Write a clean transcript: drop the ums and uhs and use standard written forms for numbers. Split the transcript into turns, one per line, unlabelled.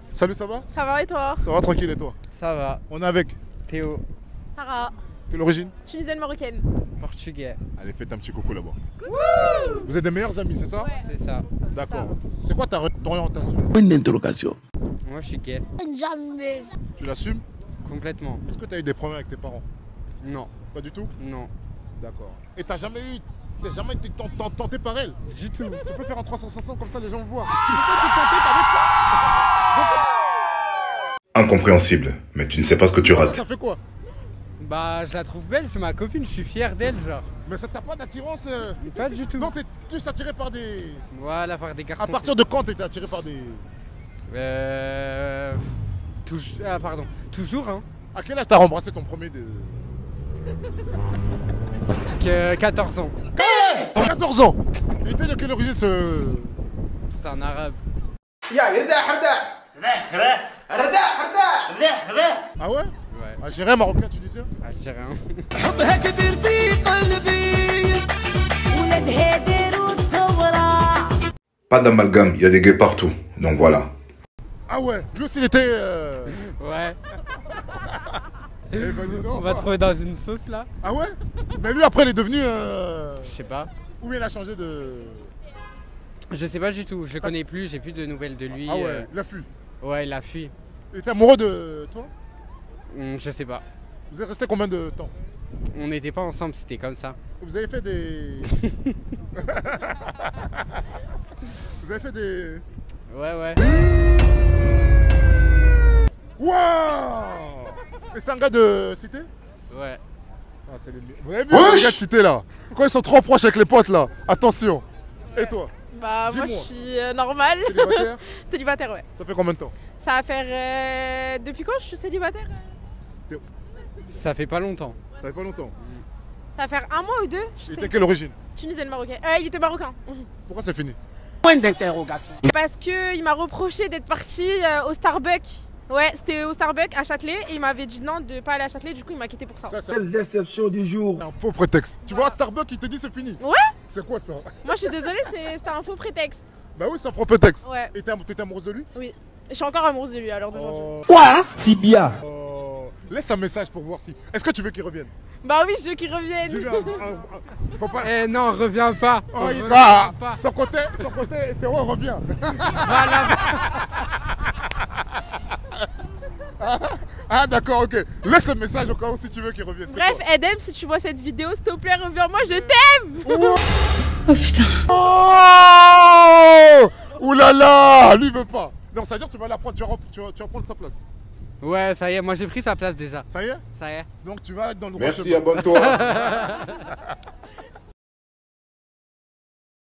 Salut, ça va?
Ça va et toi?
Ça va tranquille et toi?
Ça va.
On est avec
Théo.
Sarah.
quelle origine?
Tunisienne marocaine.
Portugais.
Allez, faites un petit coucou là-bas. Vous êtes des meilleurs amis, c'est ça?
Ouais.
C'est ça.
D'accord. C'est quoi ton orientation?
Une interrogation.
Moi je suis gay.
Jamais.
Tu l'assumes?
Complètement.
Est-ce que tu as eu des problèmes avec tes parents?
Non.
Pas du tout?
Non.
D'accord. Et t'as jamais été tenté par elle?
Du tout.
Tu peux faire un 360 comme ça, les gens le voient. Tu peux pas être tenté qu'avec ça?
Incompréhensible, mais tu ne sais pas ce que tu rates.
Ça fait quoi?
Bah je la trouve belle, c'est ma copine, je suis fier d'elle genre.
Mais ça t'a pas d'attirance
Pas du tout.
Non, t'es plus attiré par des...
Voilà, par des garçons.
À partir de quand t'étais attiré par des...
Pardon. Toujours hein.
À quel âge t'as embrassé ton premier de...
14 ans.
14 ans. Il était de quelle origine ce...
C'est un arabe.
Ah ouais?
Ouais.
Algérien, marocain, tunisien?
Algérien.
Pas d'amalgame, il y a des gays partout. Donc voilà.
Ah ouais, lui aussi il était...
Ouais.
Eh ben, dis donc.
On va trouver dans une sauce là.
Ah ouais? Mais lui après il est devenu...
Je sais pas.
Ou il a changé de...
Je sais pas du tout, je le connais plus, j'ai plus de nouvelles de lui.
Ah ouais, il a fui.
Ouais, il a fui.
Il était amoureux de toi?
Je sais pas.
Vous êtes resté combien de temps?
On n'était pas ensemble, c'était comme ça.
Vous avez fait des... Vous avez fait des...
Ouais, ouais.
Waouh! Et c'est un gars de cité?
Ouais.
Ah, c'est les... Vous avez vu les gars de cité là? Quand ils sont trop proches avec les potes là, attention. Et toi?
Bah moi je
Dis-moi.
suis normale.
Célibataire?
Célibataire ouais.
Ça fait combien de temps?
Ça va faire... Depuis quand je suis célibataire?
Ça fait pas longtemps.
Ça fait pas longtemps.
Ça va faire un mois ou deux. Je
Il
sais.
était quelle origine?
Tunisienne marocaine. Il était marocain.
Pourquoi c'est fini?
Point d'interrogation.
Parce qu'il m'a reproché d'être parti au Starbucks. Ouais, c'était au Starbucks à Châtelet et il m'avait dit non de pas aller à Châtelet, du coup il m'a quitté pour ça.
Ça, c'est
Quelle déception du jour.
un faux prétexte. Tu vois, à Starbucks, il te dit c'est fini.
Ouais.
C'est quoi ça?
Moi je suis désolée, c'était un faux prétexte.
Bah oui, c'est un faux prétexte.
Ouais.
Et t'étais amoureuse de lui?
Oui. Je suis encore amoureuse de lui à l'heure d'aujourd'hui.
Quoi? Si bien.
Laisse un message pour voir si... Est-ce que tu veux qu'il revienne?
Bah oui, je veux qu'il revienne.
Tu veux Faut pas...
Eh non, reviens pas.
Oh, il
Reviens
va.
pas.
Son côté, Théo revient. Ah d'accord, ok. Laisse le message au cas où si tu veux qu'il revienne. C'est
Bref,
quoi?
Edem, si tu vois cette vidéo, s'il te plaît, reviens-moi, je t'aime.
Oh,
Oh putain.
oh ouh là là, lui il veut pas. Non, ça veut dire que tu vas la prendre, tu vas prendre sa place.
Ouais, ça y est, moi j'ai pris sa place déjà.
Ça y est?
Ça y est.
Donc tu vas être dans le droit
Merci,
chemin.
abonne-toi.